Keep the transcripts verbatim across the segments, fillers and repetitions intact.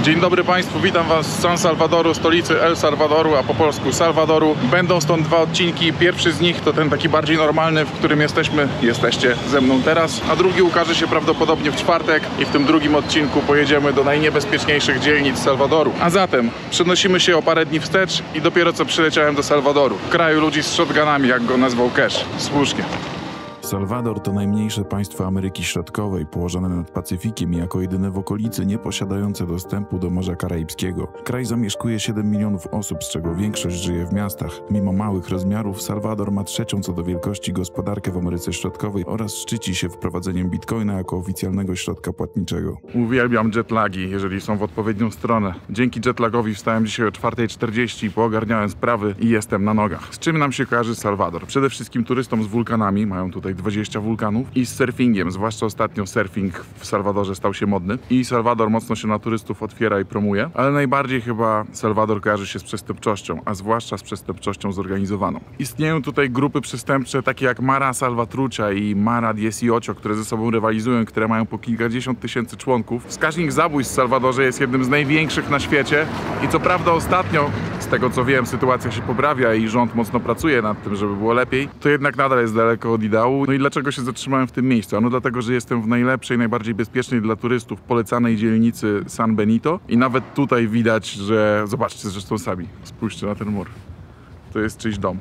Dzień dobry Państwu, witam Was z San Salvadoru, stolicy El Salvadoru, a po polsku Salwadoru. Będą stąd dwa odcinki. Pierwszy z nich to ten taki bardziej normalny, w którym jesteśmy, jesteście ze mną teraz, a drugi ukaże się prawdopodobnie w czwartek i w tym drugim odcinku pojedziemy do najniebezpieczniejszych dzielnic Salwadoru. A zatem przenosimy się o parę dni wstecz i dopiero co przyleciałem do Salwadoru, kraju ludzi z shotgunami, jak go nazwał Cash. Słusznie. Salwador to najmniejsze państwo Ameryki Środkowej, położone nad Pacyfikiem i jako jedyne w okolicy nie posiadające dostępu do Morza Karaibskiego. Kraj zamieszkuje siedem milionów osób, z czego większość żyje w miastach. Mimo małych rozmiarów, Salwador ma trzecią co do wielkości gospodarkę w Ameryce Środkowej oraz szczyci się wprowadzeniem bitcoina jako oficjalnego środka płatniczego. Uwielbiam jetlagi, jeżeli są w odpowiednią stronę. Dzięki jetlagowi wstałem dzisiaj o czwartej czterdzieści, poogarniałem sprawy i jestem na nogach. Z czym nam się kojarzy Salwador? Przede wszystkim turystom z wulkanami, mają tutaj dwadzieścia wulkanów, i z surfingiem, zwłaszcza ostatnio surfing w Salwadorze stał się modny i Salwador mocno się na turystów otwiera i promuje, ale najbardziej chyba Salwador kojarzy się z przestępczością, a zwłaszcza z przestępczością zorganizowaną. Istnieją tutaj grupy przestępcze takie jak Mara Salvatrucha i Mara dieciocho, które ze sobą rywalizują, które mają po kilkadziesiąt tysięcy członków. Wskaźnik zabójstw w Salwadorze jest jednym z największych na świecie i co prawda ostatnio, z tego co wiem, sytuacja się poprawia i rząd mocno pracuje nad tym, żeby było lepiej, to jednak nadal jest daleko od ideału. No i dlaczego się zatrzymałem w tym miejscu? Ano dlatego, że jestem w najlepszej, najbardziej bezpiecznej dla turystów polecanej dzielnicy San Benito i nawet tutaj widać, że... Zobaczcie zresztą sami, spójrzcie na ten mur. To jest czyjś dom.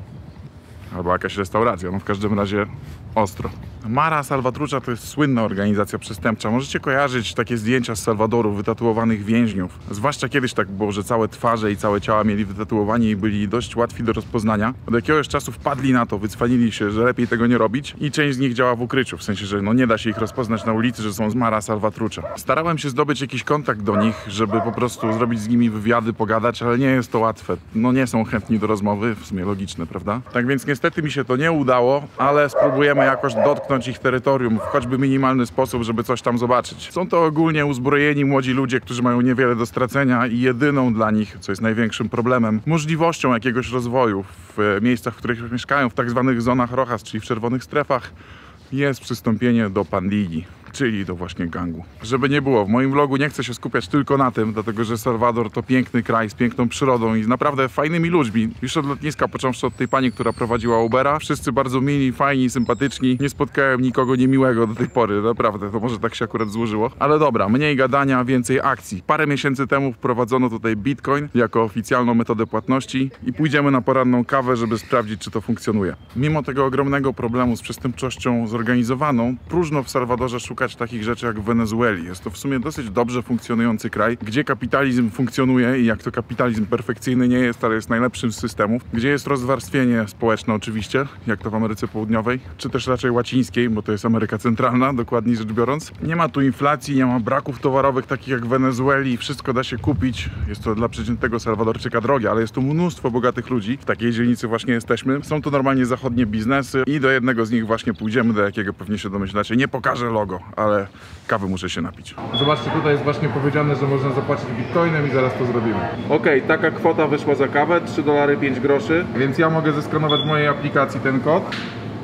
Albo jakaś restauracja, no w każdym razie ostro. Mara Salvatrucha to jest słynna organizacja przestępcza. Możecie kojarzyć takie zdjęcia z Salwadoru wytatuowanych więźniów. Zwłaszcza kiedyś tak było, że całe twarze i całe ciała mieli wytatuowani i byli dość łatwi do rozpoznania. Od jakiegoś czasu wpadli na to, wycwanili się, że lepiej tego nie robić i część z nich działa w ukryciu. W sensie, że no nie da się ich rozpoznać na ulicy, że są z Mara Salvatrucha. Starałem się zdobyć jakiś kontakt do nich, żeby po prostu zrobić z nimi wywiady, pogadać, ale nie jest to łatwe. No nie są chętni do rozmowy, w sumie logiczne, prawda? Tak więc niestety mi się to nie udało, ale spróbujemy jakoś dotknąć ich terytorium w choćby minimalny sposób, żeby coś tam zobaczyć. Są to ogólnie uzbrojeni młodzi ludzie, którzy mają niewiele do stracenia i jedyną dla nich, co jest największym problemem, możliwością jakiegoś rozwoju w miejscach, w których mieszkają, w tak zwanych zonach rojas, czyli w czerwonych strefach, jest przystąpienie do pandigi, czyli do właśnie gangu. Żeby nie było, w moim vlogu nie chcę się skupiać tylko na tym, dlatego że Salwador to piękny kraj z piękną przyrodą i z naprawdę fajnymi ludźmi. Już od lotniska, począwszy od tej pani, która prowadziła Ubera, wszyscy bardzo mili, fajni, sympatyczni. Nie spotkałem nikogo niemiłego do tej pory, naprawdę, to może tak się akurat złożyło. Ale dobra, mniej gadania, więcej akcji. Parę miesięcy temu wprowadzono tutaj Bitcoin jako oficjalną metodę płatności i pójdziemy na poranną kawę, żeby sprawdzić, czy to funkcjonuje. Mimo tego ogromnego problemu z przestępczością zorganizowaną, próżno w Salwadorze szukać takich rzeczy jak w Wenezueli. Jest to w sumie dosyć dobrze funkcjonujący kraj, gdzie kapitalizm funkcjonuje i jak to kapitalizm perfekcyjny nie jest, ale jest najlepszym z systemów, gdzie jest rozwarstwienie społeczne oczywiście, jak to w Ameryce Południowej, czy też raczej łacińskiej, bo to jest Ameryka Centralna, dokładniej rzecz biorąc. Nie ma tu inflacji, nie ma braków towarowych takich jak w Wenezueli, wszystko da się kupić. Jest to dla przeciętnego Salwadorczyka drogie, ale jest tu mnóstwo bogatych ludzi. W takiej dzielnicy właśnie jesteśmy. Są to normalnie zachodnie biznesy i do jednego z nich właśnie pójdziemy, do jakiego pewnie się domyślacie. Nie pokażę logo, ale kawy muszę się napić. Zobaczcie, tutaj jest właśnie powiedziane, że można zapłacić bitcoinem i zaraz to zrobimy. Ok, taka kwota wyszła za kawę, trzy dolary pięć groszy, więc ja mogę zeskanować w mojej aplikacji ten kod.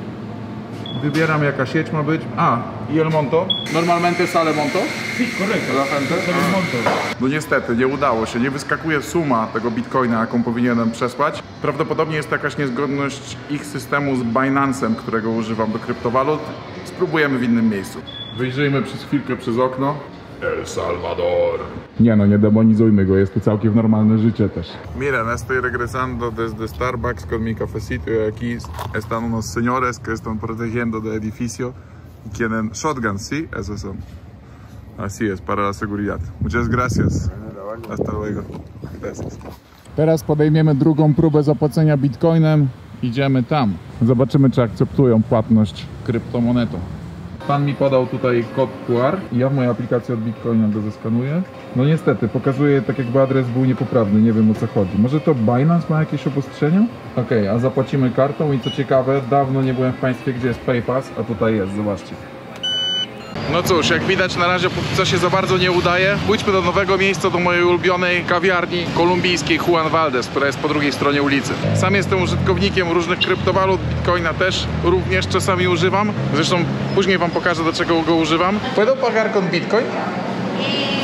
Wybieram jaka sieć ma być. A, y El Monto. Normalmente sale monto? Sí, correcto. La gente? Sale monto. No niestety, nie udało się. Nie wyskakuje suma tego bitcoina, jaką powinienem przesłać. Prawdopodobnie jest jakaś niezgodność ich systemu z Binance'em, którego używam do kryptowalut. Spróbujemy w innym miejscu. Wyjrzyjmy przez chwilkę przez okno. El Salvador. Nie no, nie demonizujmy go, jest to całkiem normalne życie też. Miren, estoy regresando desde Starbucks con mi cafecito y aquí están unos señores que están protegiendo del edificio y tienen shotguns, ¿sí? Esos son. Así es, para la seguridad. Muchas gracias. Hasta luego. Gracias. Teraz podejmiemy drugą próbę zapłacenia bitcoinem. Idziemy tam. Zobaczymy, czy akceptują płatność kryptomonetą. Pan mi podał tutaj kod Q R i ja w mojej aplikacji od Bitcoina go zeskanuję. No niestety, pokazuje tak jakby adres był niepoprawny, nie wiem o co chodzi. Może to Binance ma jakieś obostrzenia? Okej, okay, a zapłacimy kartą i co ciekawe, dawno nie byłem w państwie, gdzie jest PayPass, a tutaj jest, zobaczcie. No cóż, jak widać na razie póki co się za bardzo nie udaje. Pójdźmy do nowego miejsca, do mojej ulubionej kawiarni kolumbijskiej Juan Valdez, która jest po drugiej stronie ulicy. Sam jestem użytkownikiem różnych kryptowalut, Bitcoina też również czasami używam. Zresztą później wam pokażę, do czego go używam. ¿Puedo pagar con Bitcoin? Eh,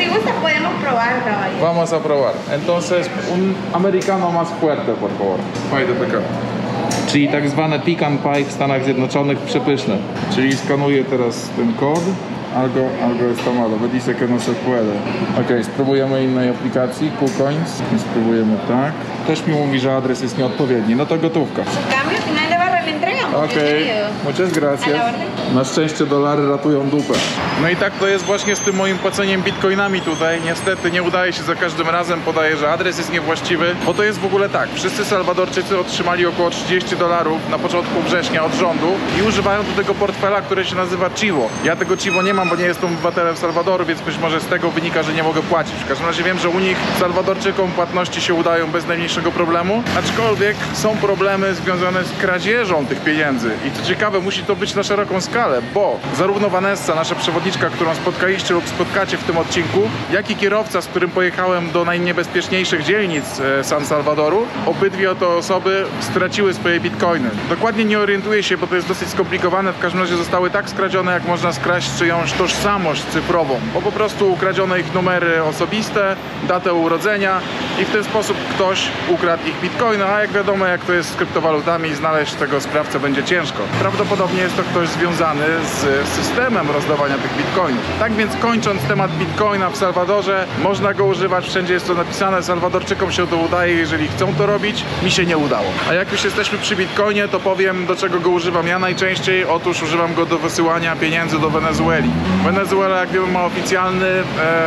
Si gusta podemos probar, caballero. Vamos a probar. Entonces, un americano más fuerte, por favor. Fajne taka. Czyli tak zwane pecan pie w Stanach Zjednoczonych, przepyszne. Czyli skanuję teraz ten kod. Algo, algo está malo, me dice que no se puede. Ok, spróbujemy innej aplikacji, KuCoins. I spróbujemy tak. Też mi mówi, że adres jest nieodpowiedni. No to gotówka. Cambio final de barra le entregamos. Okej, okay. Muchas gracias. Na szczęście dolary ratują dupę. No i tak to jest właśnie z tym moim płaceniem bitcoinami tutaj. Niestety nie udaje się za każdym razem, podaję, że adres jest niewłaściwy. Bo to jest w ogóle tak, wszyscy Salwadorczycy otrzymali około trzydzieści dolarów na początku września od rządu i używają do tego portfela, który się nazywa Chivo. Ja tego Chivo nie mam, bo nie jestem obywatelem Salwadoru, więc być może z tego wynika, że nie mogę płacić. W każdym razie wiem, że u nich Salwadorczykom płatności się udają bez najmniejszego problemu, aczkolwiek są problemy związane z kradzieżą tych pieniędzy. I co ciekawe, musi to być na szeroką skalę, bo zarówno Vanessa, nasza przewodniczka, którą spotkaliście lub spotkacie w tym odcinku, jak i kierowca, z którym pojechałem do najniebezpieczniejszych dzielnic San Salwadoru, obydwie oto osoby straciły swoje bitcoiny. Dokładnie nie orientuję się, bo to jest dosyć skomplikowane, w każdym razie zostały tak skradzione, jak można skraść czyjąś tożsamość cyfrową, bo po prostu ukradziono ich numery osobiste, datę urodzenia i w ten sposób ktoś ukradł ich bitcoiny, a jak wiadomo, jak to jest z kryptowalutami, znaleźć tego sprawcę będzie ciężko. Prawdopodobnie jest to ktoś związany z systemem rozdawania tych bitcoinów. Tak więc kończąc temat bitcoina w Salwadorze, można go używać, wszędzie jest to napisane, Salwadorczykom się to udaje, jeżeli chcą to robić, mi się nie udało. A jak już jesteśmy przy bitcoinie, to powiem, do czego go używam ja najczęściej. Otóż używam go do wysyłania pieniędzy do Wenezueli. Wenezuela, jak wiemy, ma oficjalny... E...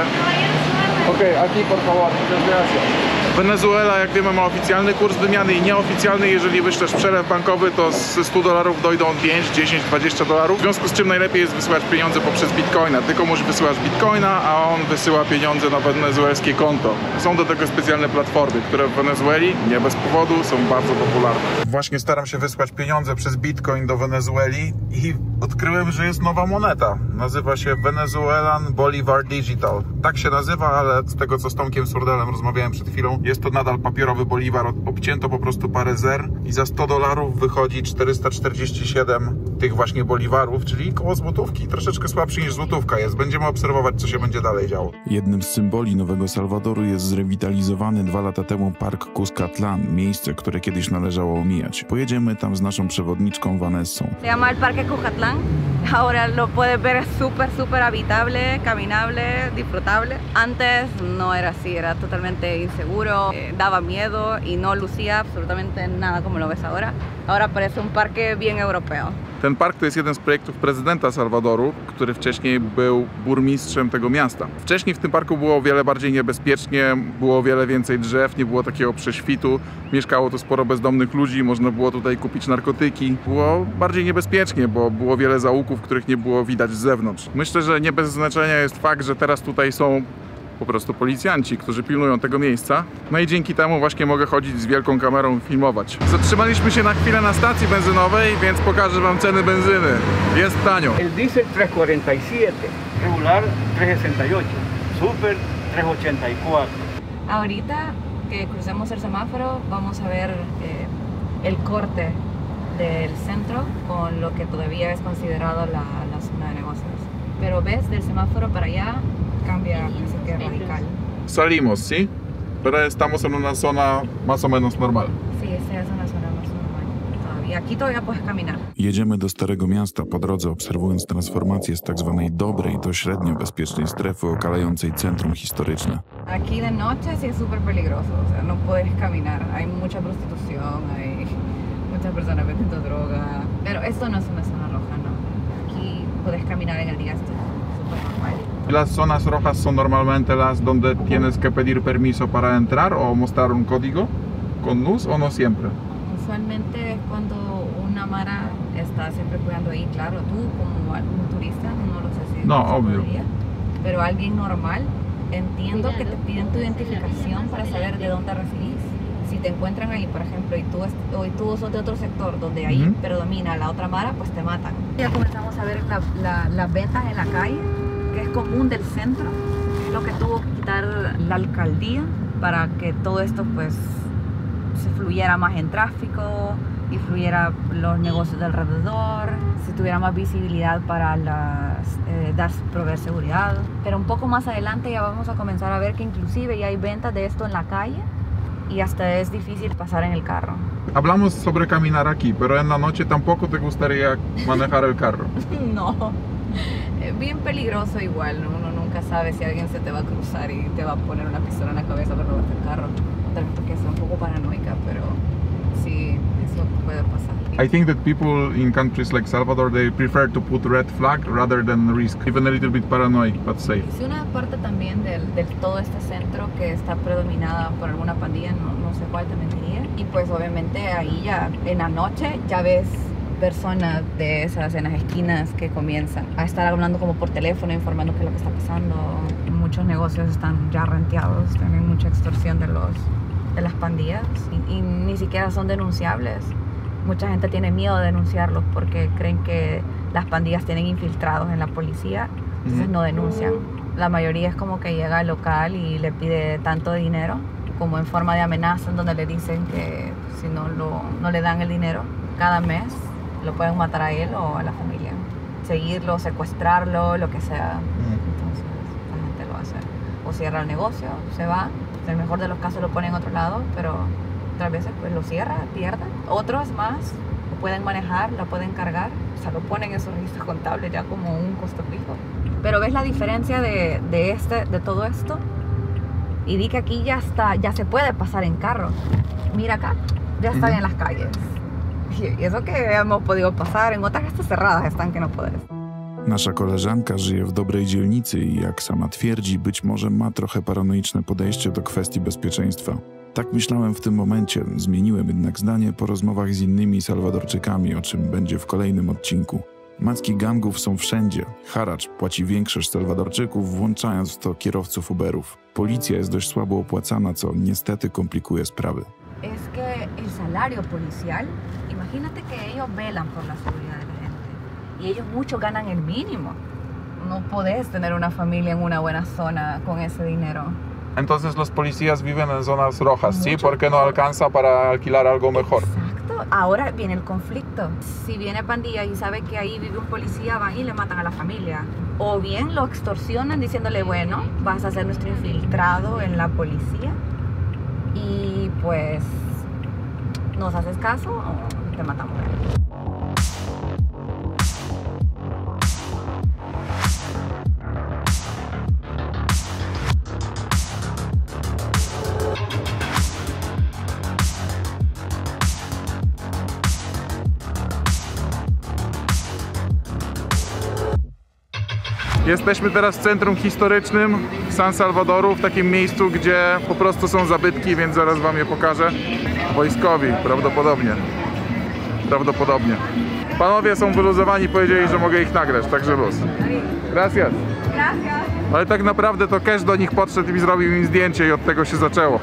Okej, okay, aquí por favor, muchas gracias. Wenezuela, jak wiemy, ma oficjalny kurs wymiany i nieoficjalny. Jeżeli wyślesz przelew bankowy, to ze stu dolarów dojdą pięć, dziesięć, dwadzieścia dolarów. W związku z czym najlepiej jest wysyłać pieniądze poprzez bitcoina. Ty komuś wysyłasz bitcoina, a on wysyła pieniądze na wenezuelskie konto. Są do tego specjalne platformy, które w Wenezueli, nie bez powodu, są bardzo popularne. Właśnie staram się wysłać pieniądze przez bitcoin do Wenezueli i odkryłem, że jest nowa moneta. Nazywa się Venezuelan Bolivar Digital. Tak się nazywa, ale z tego, co z Tomkiem Surdelem rozmawiałem przed chwilą, jest to nadal papierowy boliwar, obcięto po prostu parę zer i za sto dolarów wychodzi czterysta czterdzieści siedem tych właśnie boliwarów, czyli koło złotówki. Troszeczkę słabszy niż złotówka jest. Będziemy obserwować, co się będzie dalej działo. Jednym z symboli Nowego Salwadoru jest zrewitalizowany dwa lata temu park Cuscatlán, miejsce, które kiedyś należało omijać. Pojedziemy tam z naszą przewodniczką Vanessą. Se llama el Parque Cuscatlán. Ahora lo puedes ver, es súper, súper habitable, caminable, disfrutable. Antes no era así, era totalmente inseguro, eh, daba miedo y no lucía absolutamente nada como lo ves ahora. Ahora parece un parque bien europeo. Ten park to jest jeden z projektów prezydenta Salwadoru, który wcześniej był burmistrzem tego miasta. Wcześniej w tym parku było o wiele bardziej niebezpiecznie, było o wiele więcej drzew, nie było takiego prześwitu, mieszkało tu sporo bezdomnych ludzi, można było tutaj kupić narkotyki. Było bardziej niebezpiecznie, bo było wiele zaułków, których nie było widać z zewnątrz. Myślę, że nie bez znaczenia jest fakt, że teraz tutaj są po prostu policjanci, którzy pilnują tego miejsca. No i dzięki temu właśnie mogę chodzić z wielką kamerą i filmować. Zatrzymaliśmy się na chwilę na stacji benzynowej, więc pokażę wam ceny benzyny. Jest tanio. El diesel tres cuarenta y siete, regular tres sesenta y ocho, super tres ochenta y cuatro. Ahorita que cruzamos el semáforo vamos a ver eh, el corte del centro con lo que todavía es considerado la, la zona de negocios. Pero ves, del semáforo para allá cambia casi que radical. Salimos, ¿sí? Pero estamos en una zona más o menos normal. Sí, esta es una zona más normal todavía. Aquí todavía puedes caminar. Jedziemy do Starego Miasta, po drodze obserwując transformację z tak zwanej dobrej do średnio bezpiecznej strefy okalającej centrum historyczne. Aquí de noche sí es súper peligroso, o sea, no puedes caminar. Hay mucha prostitución, hay muchas personas vendiendo droga. Pero esto no es una zona roja, no. Aquí puedes caminar en el día, esto es súper normal. Las zonas rojas son normalmente las donde tienes que pedir permiso para entrar o mostrar un código con luz o no siempre. Usualmente es cuando una mara está siempre cuidando ahí, claro, tú como un turista, no lo sé si No, se obvio. podría, pero alguien normal, entiendo que te piden tu identificación para saber de dónde residís. Si te encuentran ahí, por ejemplo, y tú, o y tú sos de otro sector donde ahí Uh-huh. predomina la otra mara, pues te matan. Ya comenzamos a ver la, la, las ventas en la calle, que es común del centro, lo que tuvo que quitar la alcaldía para que todo esto pues se fluyera más en tráfico, influyera los negocios de alrededor, si tuviera más visibilidad para las, eh, dar, proveer seguridad. Pero un poco más adelante ya vamos a comenzar a ver que inclusive ya hay ventas de esto en la calle y hasta es difícil pasar en el carro. Hablamos sobre caminar aquí, pero en la noche tampoco te gustaría manejar el carro. No, es bien peligroso igual, uno nunca sabe si alguien se te va a cruzar y te va a poner una pistola en la cabeza para robarte el carro. Tal vez porque soy un poco paranoica, pero sí, eso puede pasar. I think that people in countries like Salvador, they prefer to put red flag rather than risk, even a little bit paranoid, but safe. Es una parte también del, del todo este centro que está predominada por alguna pandilla, no, no sé cuál te mentiría. Y pues obviamente ahí ya en la noche ya ves personas de esas en las esquinas que comienzan a estar hablando como por teléfono, informando qué es lo que está pasando. Muchos negocios están ya renteados, tienen mucha extorsión de, los, de las pandillas y, y ni siquiera son denunciables. Mucha gente tiene miedo de denunciarlos porque creen que las pandillas tienen infiltrados en la policía, entonces no denuncian. La mayoría es como que llega al local y le pide tanto dinero como en forma de amenaza, en donde le dicen que si no, lo, no le dan el dinero cada mes lo pueden matar a él o a la familia, seguirlo, secuestrarlo, lo que sea. Entonces la gente lo hace, o cierra el negocio, se va, en el mejor de los casos lo pone en otro lado, pero otras veces pues lo cierra, pierde. Otros más lo pueden manejar, lo pueden cargar, o sea, lo ponen en sus registros contables ya como un costo fijo. Pero ves la diferencia de, de, este, de todo esto y di que aquí ya está, ya se puede pasar en carro. Mira acá, ya están en las calles. Y eso que hemos podido pasar, en otras hasta cerradas están que no puedes. Nasza koleżanka żyje w dobrej dzielnicy i jak sama twierdzi, być może ma trochę paranoiczne podejście do kwestii bezpieczeństwa. Tak myślałem w tym momencie, zmieniłem jednak zdanie po rozmowach z innymi Salwadorczykami, o czym będzie w kolejnym odcinku. Macki gangów są wszędzie. Haracz płaci większość Salwadorczyków, włączając w to kierowców Uberów. Policja jest dość słabo opłacana, co niestety komplikuje sprawy. Es que el salario policial, imagínate que ellos velan por la seguridad de la gente y ellos muchos ganan el mínimo. No podés tener una familia en una buena zona con ese dinero. Entonces los policías viven en zonas rojas, ¿sí? Mucho. Porque no alcanza para alquilar algo mejor. Exacto. Ahora viene el conflicto. Si viene pandilla y sabe que ahí vive un policía, van y le matan a la familia. O bien lo extorsionan diciéndole, bueno, vas a ser nuestro infiltrado en la policía y pues nos haces caso o te matamos. Jesteśmy teraz w centrum historycznym San Salvadoru, w takim miejscu, gdzie po prostu są zabytki, więc zaraz wam je pokażę. Wojskowi, prawdopodobnie. Prawdopodobnie. Panowie są wyluzowani, powiedzieli, że mogę ich nagrać, także luz. Gracias. Gracias. Ale tak naprawdę to Cash do nich podszedł i zrobił im zdjęcie i od tego się zaczęło.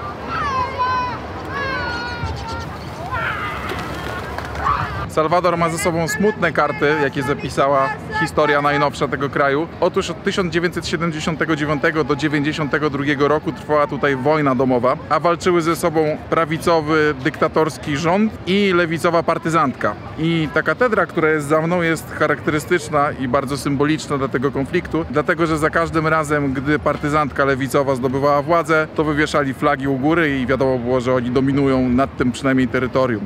Salwador ma ze sobą smutne karty, jakie zapisała historia najnowsza tego kraju. Otóż od tysiąc dziewięćset siedemdziesiątego dziewiątego do dziewięćdziesiątego drugiego roku trwała tutaj wojna domowa, a walczyły ze sobą prawicowy, dyktatorski rząd i lewicowa partyzantka. I ta katedra, która jest za mną, jest charakterystyczna i bardzo symboliczna dla tego konfliktu, dlatego że za każdym razem, gdy partyzantka lewicowa zdobywała władzę, to wywieszali flagi u góry i wiadomo było, że oni dominują nad tym przynajmniej terytorium.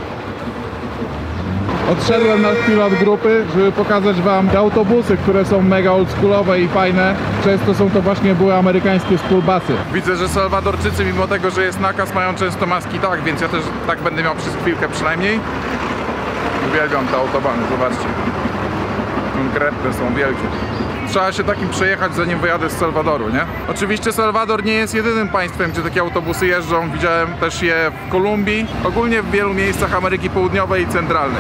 Odszedłem na chwilę od grupy, żeby pokazać wam te autobusy, które są mega oldschoolowe i fajne. Często są to właśnie były amerykańskie schoolbusy. Widzę, że Salwadorczycy, mimo tego, że jest nakaz, mają często maski tak, więc ja też tak będę miał przez chwilkę przynajmniej. Uwielbiam te autobany, zobaczcie. Konkretne są, wielkie. Trzeba się takim przejechać, zanim wyjadę z Salwadoru, nie? Oczywiście Salwador nie jest jedynym państwem, gdzie takie autobusy jeżdżą. Widziałem też je w Kolumbii, ogólnie w wielu miejscach Ameryki Południowej i Centralnej.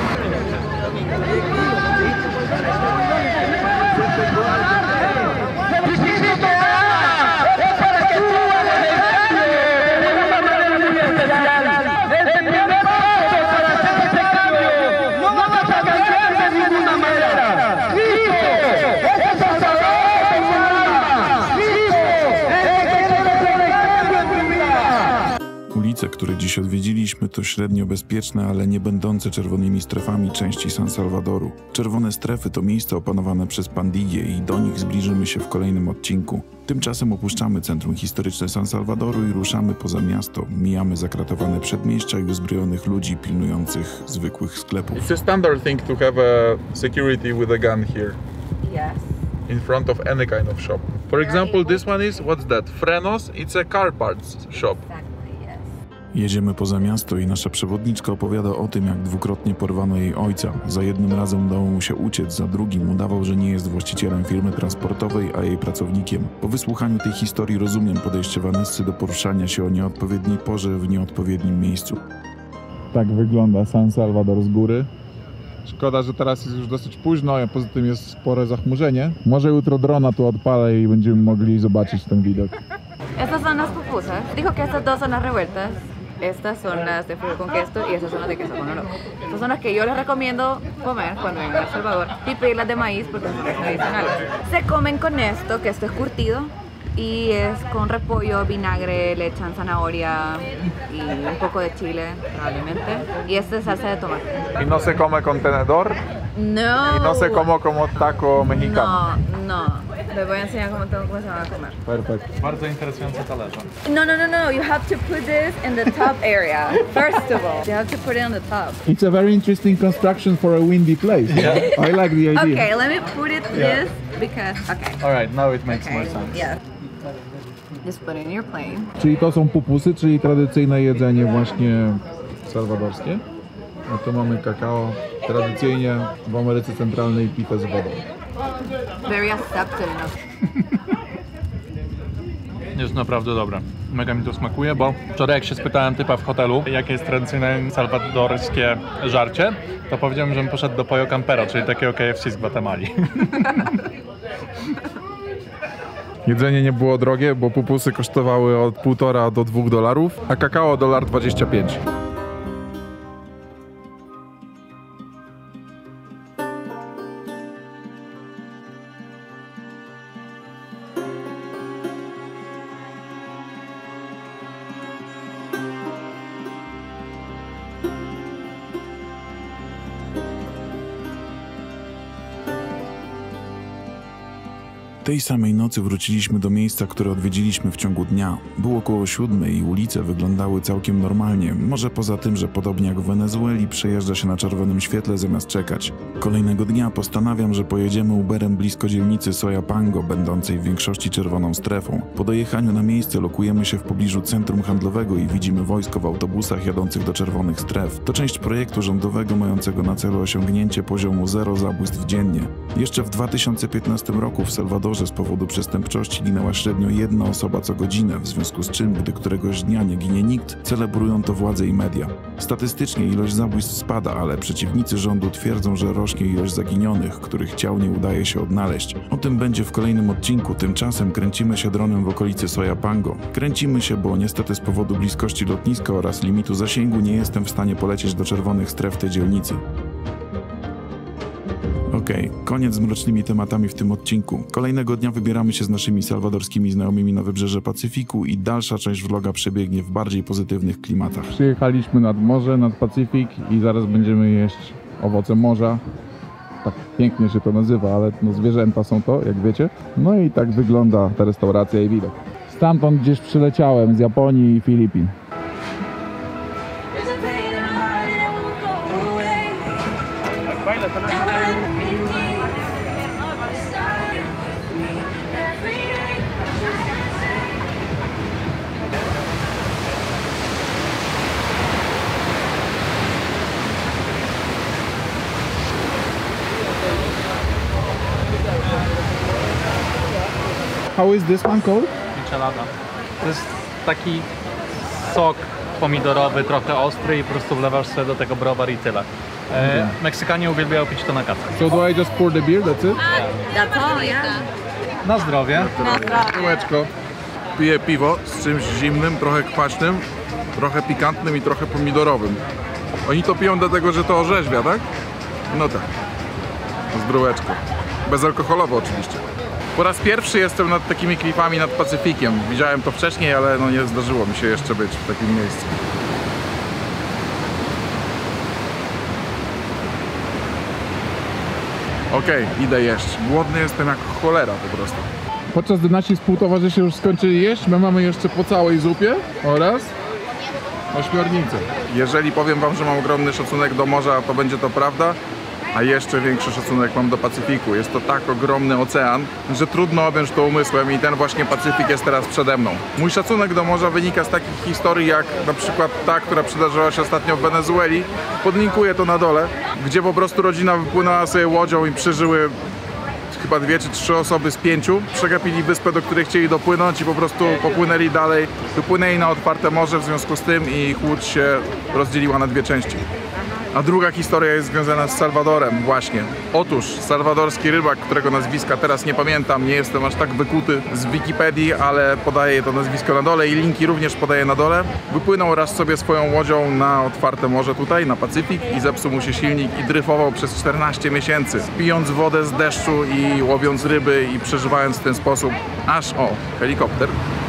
Miejsce, które dziś odwiedziliśmy, to średnio bezpieczne, ale nie będące czerwonymi strefami części San Salvadoru. Czerwone strefy to miejsca opanowane przez Pandille i do nich zbliżymy się w kolejnym odcinku. Tymczasem opuszczamy centrum historyczne San Salvadoru i ruszamy poza miasto. Mijamy zakratowane przedmieścia i uzbrojonych ludzi pilnujących zwykłych sklepów. It's a standard thing to have a security with a gun here Yes. in front of any kind of shop. For example, this one is, what's that? Frenos, it's a car parts shop. Exactly, yes. Jedziemy poza miasto i nasza przewodniczka opowiada o tym, jak dwukrotnie porwano jej ojca. Za jednym razem udało mu się uciec, za drugim udawał, że nie jest właścicielem firmy transportowej, a jej pracownikiem. Po wysłuchaniu tej historii rozumiem podejście Vanessy do poruszania się o nieodpowiedniej porze w nieodpowiednim miejscu. Tak wygląda San Salvador z góry. Szkoda, że teraz jest już dosyć późno, a poza tym jest spore zachmurzenie. Może jutro drona tu odpalę i będziemy mogli zobaczyć ten widok. Estas son las pupusas. Dijo que estas dos son las revueltas. Estas son las de frijol con queso y estas son las de queso con oro. Estas son las que yo les recomiendo comer cuando vengan a El Salvador y pedir las de maíz porque son las tradicionales. Se comen con esto, que esto es curtido y es con repollo, vinagre, le echan zanahoria y un poco de chile probablemente. Y esta es salsa de tomate. I no se come con tenedor, No. y no se come como taco mexicano. No, no. Les voy a enseñar cómo, tengo, cómo se van a comer. Perfekt. Bardzo interesujące talerze. No, no, no, no. You have to put this in the top area. First of all, you have to put it on the top. It's a very interesting construction for a windy place. I like the idea. Okay, let me put it this because, okay. Alright, now it makes more Okay, sense. yeah. Just put it in your plate. Czyli to są pupusy, czyli tradycyjne jedzenie właśnie salwadorskie. A tu mamy kakao, tradycyjnie w Ameryce Centralnej pite z wodą. Very accepting. Jest naprawdę dobre. Mega mi to smakuje, bo wczoraj jak się spytałem typa w hotelu, jakie jest tradycyjne salwadorskie żarcie, to powiedziałem, żebym poszedł do Pollo Campero, czyli takiego K F C z Gwatemali. Jedzenie nie było drogie, bo pupusy kosztowały od półtora do dwóch dolarów, a kakao dolar dwadzieścia pięć. Tej samej nocy wróciliśmy do miejsca, które odwiedziliśmy w ciągu dnia. Było około siódmej i ulice wyglądały całkiem normalnie, może poza tym, że podobnie jak w Wenezueli przejeżdża się na czerwonym świetle zamiast czekać. Kolejnego dnia postanawiam, że pojedziemy Uberem blisko dzielnicy Soyapango, będącej w większości czerwoną strefą. Po dojechaniu na miejsce lokujemy się w pobliżu centrum handlowego i widzimy wojsko w autobusach jadących do czerwonych stref. To część projektu rządowego mającego na celu osiągnięcie poziomu zero zabójstw dziennie. Jeszcze w dwa tysiące piętnastym roku w Salwadorze z powodu przestępczości ginęła średnio jedna osoba co godzinę, w związku z czym, gdy któregoś dnia nie ginie nikt, celebrują to władze i media. Statystycznie ilość zabójstw spada, ale przeciwnicy rządu twierdzą, że rośnie ilość zaginionych, których ciał nie udaje się odnaleźć. O tym będzie w kolejnym odcinku, tymczasem kręcimy się dronem w okolicy Soyapango. Kręcimy się, bo niestety z powodu bliskości lotniska oraz limitu zasięgu nie jestem w stanie polecieć do czerwonych stref tej dzielnicy. Okej, okay, koniec z mrocznymi tematami w tym odcinku. Kolejnego dnia wybieramy się z naszymi salwadorskimi znajomymi na wybrzeże Pacyfiku i dalsza część vloga przebiegnie w bardziej pozytywnych klimatach. Przyjechaliśmy nad morze, nad Pacyfik i zaraz będziemy jeść owoce morza. Tak pięknie się to nazywa, ale no zwierzęta są to, jak wiecie. No i tak wygląda ta restauracja i widok. Stamtąd gdzieś przyleciałem, z Japonii i Filipin. How is this one called? Michelada. To jest taki sok pomidorowy, trochę ostry i po prostu wlewasz sobie do tego browar i tyle. E, Meksykanie uwielbiają pić to na kawę. So do I just pour the beer, that's it? That's all, yeah. Na zdrowie. Kółeczko. Piję piwo z czymś zimnym, trochę kwaśnym, trochę pikantnym i trochę pomidorowym. Oni to piją dlatego, że to orzeźwia, tak? No tak. Zdróweczko. Bezalkoholowo oczywiście. Po raz pierwszy jestem nad takimi klifami nad Pacyfikiem. Widziałem to wcześniej, ale no nie zdarzyło mi się jeszcze być w takim miejscu. Okej, okay, idę jeść. Głodny jestem jak cholera po prostu. Podczas gdy nasi współtowarzysze już skończyli jeść, my mamy jeszcze po całej zupie oraz ośmiornicę. Jeżeli powiem wam, że mam ogromny szacunek do morza, to będzie to prawda. A jeszcze większy szacunek mam do Pacyfiku. Jest to tak ogromny ocean, że trudno objąć to umysłem i ten właśnie Pacyfik jest teraz przede mną. Mój szacunek do morza wynika z takich historii jak na przykład ta, która przydarzyła się ostatnio w Wenezueli. Podlinkuję to na dole, gdzie po prostu rodzina wypłynęła sobie łodzią i przeżyły chyba dwie czy trzy osoby z pięciu. Przegapili wyspę, do której chcieli dopłynąć i po prostu popłynęli dalej. Wypłynęli na otwarte morze, w związku z tym i ich łódź się rozdzieliła na dwie części. A druga historia jest związana z Salwadorem właśnie. Otóż salwadorski rybak, którego nazwiska teraz nie pamiętam, nie jestem aż tak wykuty z Wikipedii, ale podaję to nazwisko na dole i linki również podaję na dole. Wypłynął raz sobie swoją łodzią na otwarte morze tutaj, na Pacyfik i zepsuł mu się silnik i dryfował przez czternaście miesięcy, pijąc wodę z deszczu i łowiąc ryby i przeżywając w ten sposób aż, o, helikopter.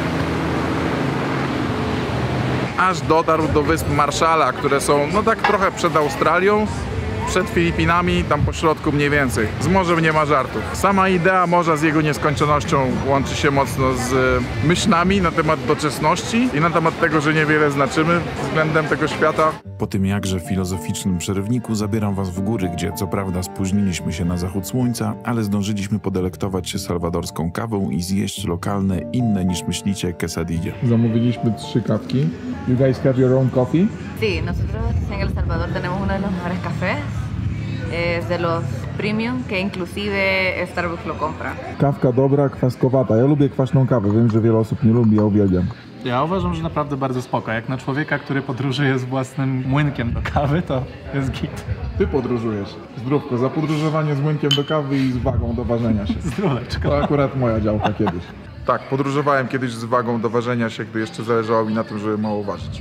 Aż dotarł do wysp Marshalla, które są no tak trochę przed Australią, przed Filipinami, tam po środku mniej więcej. Z morzem nie ma żartów. Sama idea morza z jego nieskończonością łączy się mocno z myślami na temat doczesności i na temat tego, że niewiele znaczymy względem tego świata. Po tym jakże filozoficznym przerywniku zabieram was w góry, gdzie co prawda spóźniliśmy się na zachód słońca, ale zdążyliśmy podelektować się salwadorską kawą i zjeść lokalne, inne niż myślicie quesadille. Zamówiliśmy trzy kawki. You guys have your own coffee? Sí, nosotros en El Salvador tenemos uno de los mejores cafés, es de los premium, que inclusive Starbucks lo compra. Kawka dobra, kwaskowata. Ja lubię kwaśną kawę, wiem, że wiele osób nie lubi, ja uwielbiam. Ja uważam, że naprawdę bardzo spoko. Jak na człowieka, który podróżuje z własnym młynkiem do kawy, to jest git. Ty podróżujesz. Zdrówko, za podróżowanie z młynkiem do kawy i z wagą do ważenia się. Zdróweczko. To akurat moja działka kiedyś. Tak, podróżowałem kiedyś z wagą do ważenia się, gdy jeszcze zależało mi na tym, żeby mało ważyć.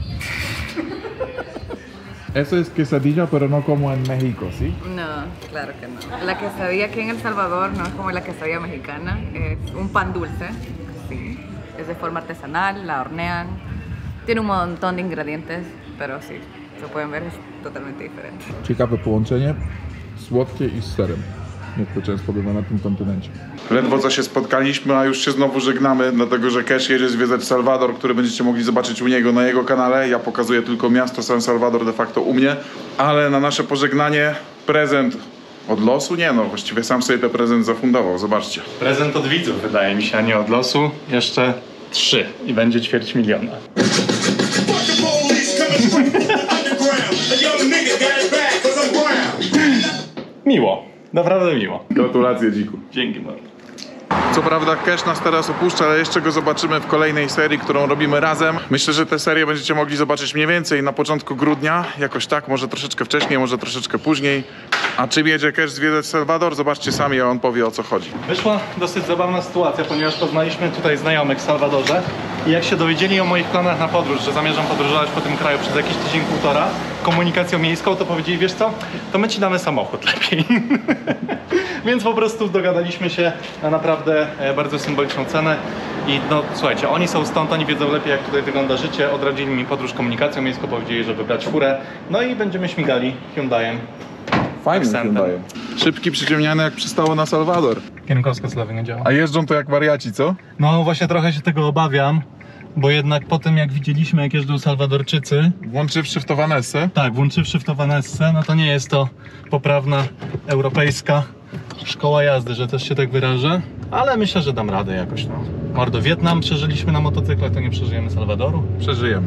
Eso es quesadilla, pero no como en México, ¿sí? No, claro que no. La quesadilla aquí en El Salvador no es como la quesadilla mexicana, es un pan dulce, sí. Es de forma artesanal, la hornean, tiene un montón de ingredientes, pero sí, se pueden ver, es totalmente diferente. Ciekawe połączenie, słodkie i z serem. Jak to często bywa na tym kontynencie. Ledwo co się spotkaliśmy, a już się znowu żegnamy, dlatego że Cash jedzie zwiedzać Salwador, który będziecie mogli zobaczyć u niego na jego kanale. Ja pokazuję tylko miasto San Salvador de facto u mnie, ale na nasze pożegnanie prezent od losu? Nie no, właściwie sam sobie ten prezent zafundował, zobaczcie. Prezent od widzów, wydaje mi się, a nie od losu. Jeszcze trzy i będzie ćwierć miliona. Miło. Naprawdę miło. Gratulacje, dziku. Dzięki bardzo. Co prawda Cash nas teraz opuszcza, ale jeszcze go zobaczymy w kolejnej serii, którą robimy razem. Myślę, że tę serię będziecie mogli zobaczyć mniej więcej na początku grudnia. Jakoś tak, może troszeczkę wcześniej, może troszeczkę później. A czym jedzie Cash zwiedzać Salwador? Zobaczcie sami, a on powie, o co chodzi. Wyszła dosyć zabawna sytuacja, ponieważ poznaliśmy tutaj znajomych w Salwadorze i jak się dowiedzieli o moich planach na podróż, że zamierzam podróżować po tym kraju przez jakiś tydzień, półtora, komunikacją miejską, to powiedzieli, wiesz co, to my ci damy samochód lepiej. Więc po prostu dogadaliśmy się na naprawdę bardzo symboliczną cenę i no słuchajcie, oni są stąd, oni wiedzą lepiej, jak tutaj wygląda życie, odradzili mi podróż komunikacją miejską, powiedzieli, że wybrać furę, no i będziemy śmigali Hyundaiem. Fajny Hyundaiem. Szybki, przyciemniany jak przystało na Salwador. Kierunkowskaz z lewy nie działa. A jeżdżą to jak wariaci, co? No właśnie trochę się tego obawiam, bo jednak po tym jak widzieliśmy, jak jeżdżą Salwadorczycy, Włączywszy w to Vanessę. tak, włączywszy w to Vanessę, no to nie jest to poprawna europejska szkoła jazdy, że też się tak wyrażę, ale myślę, że dam radę jakoś. No. Mordo, Wietnam przeżyliśmy na motocyklach, to nie przeżyjemy Salwadoru? Przeżyjemy.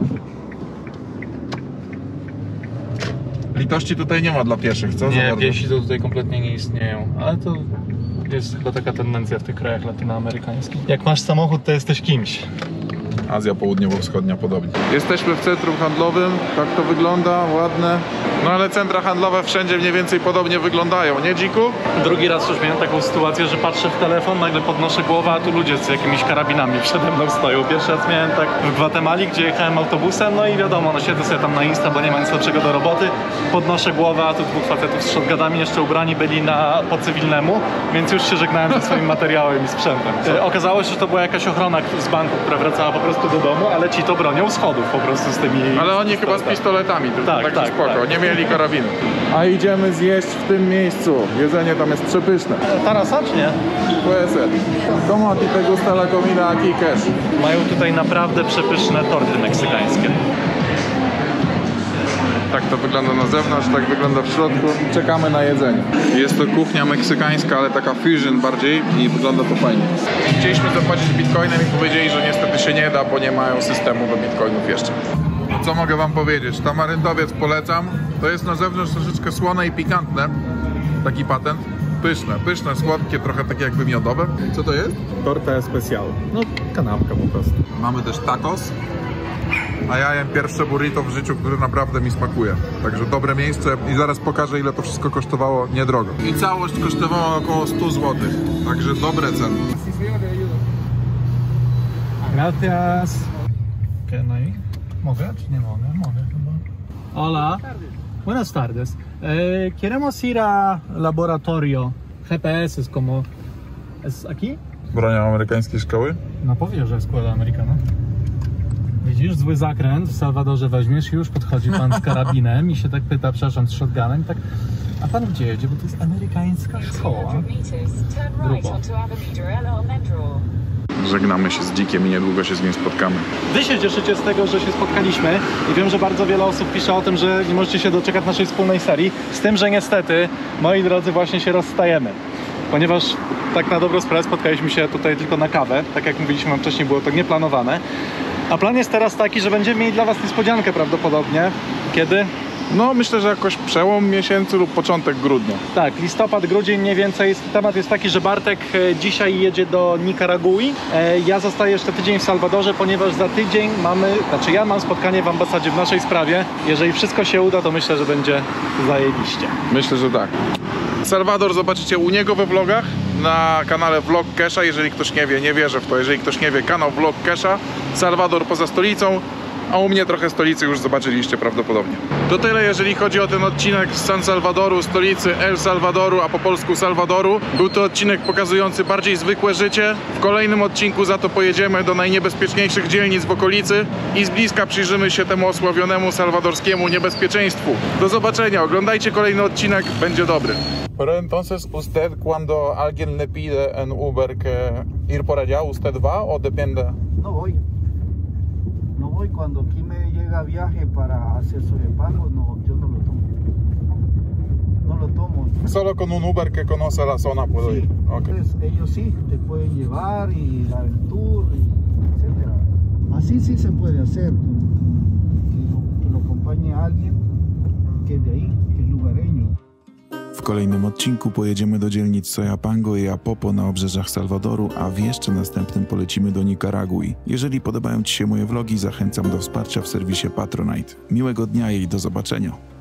Litości tutaj nie ma dla pieszych, co? Nie, piesi to tutaj kompletnie nie istnieją, ale to jest chyba taka tendencja w tych krajach latynoamerykańskich. Jak masz samochód, to jesteś kimś. Azja Południowo-Wschodnia podobnie. Jesteśmy w centrum handlowym, tak to wygląda, ładne. No ale centra handlowe wszędzie mniej więcej podobnie wyglądają, nie Dziku? Drugi raz już miałem taką sytuację, że patrzę w telefon, nagle podnoszę głowę, a tu ludzie z jakimiś karabinami przede mną stoją. Pierwszy raz miałem tak w Gwatemali, gdzie jechałem autobusem, no i wiadomo, no siedzę sobie tam na Insta, bo nie ma nic lepszego do roboty. Podnoszę głowę, a tu dwóch facetów z shotgunami, jeszcze ubrani byli na, po cywilnemu, więc już się żegnałem ze swoim materiałem i sprzętem. E, okazało się, że to była jakaś ochrona z banku, która wracała po prostu do domu, ale ci to bronią schodów po prostu z tymi... Ale oni chyba z pistoletami, tylko Tak, tak, tak, spoko, tak. nie mieli karabinu. A idziemy zjeść w tym miejscu. Jedzenie tam jest przepyszne. Tarasa czy nie? Puede ser. ¿Cómo a ti te gusta la comida aquí, Cash? Mają tutaj naprawdę przepyszne torty meksykańskie. Tak to wygląda na zewnątrz, tak wygląda w środku. Czekamy na jedzenie. Jest to kuchnia meksykańska, ale taka fusion bardziej i wygląda to fajnie. Chcieliśmy zapłacić bitcoinem i powiedzieli, że niestety się nie da, bo nie mają systemu do bitcoinów jeszcze. Co mogę wam powiedzieć? Tamaryndowiec polecam. To jest na zewnątrz troszeczkę słone i pikantne. Taki patent. Pyszne, pyszne, słodkie, trochę takie jakby miodowe. Co to jest? Torta especial. No, kanapka po prostu. Mamy też tacos. A ja jem pierwsze burrito w życiu, które naprawdę mi smakuje. Także dobre miejsce i zaraz pokażę, ile to wszystko kosztowało niedrogo. I całość kosztowała około sto złotych. Także dobre ceny. Gracias. Can I? Mogę czy nie mogę? Mogę chyba. Hola. Buenas tardes. Eh, queremos ir a laboratorio. G P S es como... ¿Es aquí? Bronią amerykańskiej szkoły? No powie, że Escuela Americana. Widzisz, zły zakręt w Salwadorze weźmiesz i już podchodzi pan z karabinem i się tak pyta, przepraszam, z shotgunem i tak, a pan gdzie jedzie, bo to jest amerykańska szkoła. Grubo. Żegnamy się z Dzikiem i niedługo się z nim spotkamy. Wy się cieszycie z tego, że się spotkaliśmy i wiem, że bardzo wiele osób pisze o tym, że nie możecie się doczekać naszej wspólnej serii, z tym, że niestety, moi drodzy, właśnie się rozstajemy. Ponieważ tak na dobrą sprawę spotkaliśmy się tutaj tylko na kawę, tak jak mówiliśmy wam wcześniej, było to nieplanowane. A plan jest teraz taki, że będziemy mieli dla was niespodziankę prawdopodobnie. Kiedy? No myślę, że jakoś przełom miesięcy lub początek grudnia. Tak, listopad, grudzień mniej więcej. Temat jest taki, że Bartek e, dzisiaj jedzie do Nikaragui. E, ja zostaję jeszcze tydzień w Salwadorze, ponieważ za tydzień mamy, znaczy ja mam spotkanie w ambasadzie w naszej sprawie. Jeżeli wszystko się uda, to myślę, że będzie zajebiście. Myślę, że tak. Salwador zobaczycie u niego we vlogach na kanale Vlog Kesha. Jeżeli ktoś nie wie, nie wierzę w to, jeżeli ktoś nie wie, kanał Vlog Kesha. Salwador poza stolicą, a u mnie trochę stolicy już zobaczyliście prawdopodobnie. To tyle, jeżeli chodzi o ten odcinek z San Salvadoru, stolicy El Salvadoru, a po polsku Salwadoru. Był to odcinek pokazujący bardziej zwykłe życie. W kolejnym odcinku za to pojedziemy do najniebezpieczniejszych dzielnic w okolicy i z bliska przyjrzymy się temu osławionemu salwadorskiemu niebezpieczeństwu. Do zobaczenia, oglądajcie kolejny odcinek, będzie dobry. Pero entonces usted cuando alguien le pide en Uber que ir por allá, usted va o depende? No voy. No voy cuando aquí me llega viaje para hacer sobrepagos, no, yo no lo tomo. No lo tomo. Solo con un Uber que conoce la zona puedo Sí, ir. Okay. entonces ellos sí te pueden llevar y dar el tour, y etcétera. Así sí se puede hacer, que lo, que lo acompañe alguien que es de ahí, que es lugareño. W kolejnym odcinku pojedziemy do dzielnic Soyapango i Apopo na obrzeżach Salwadoru, a w jeszcze następnym polecimy do Nikaragui. Jeżeli podobają ci się moje vlogi, zachęcam do wsparcia w serwisie Patronite. Miłego dnia i do zobaczenia.